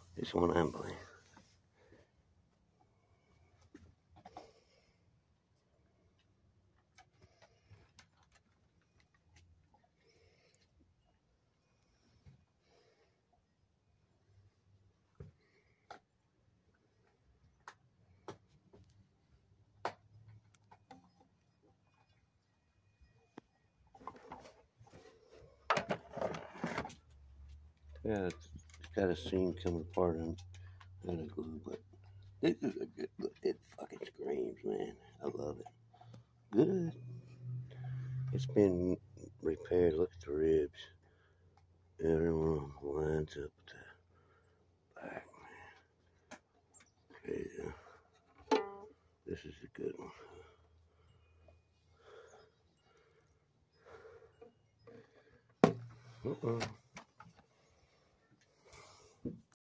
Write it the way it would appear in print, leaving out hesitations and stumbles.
This one I'm playing. Yeah, it's got a seam coming apart and out of glue, but this is a good look. It fucking screams, man. I love it. Good. It's been repaired. Look at the ribs. Everyone lines up with the back, man. Okay, yeah. This is a good one. Uh-oh.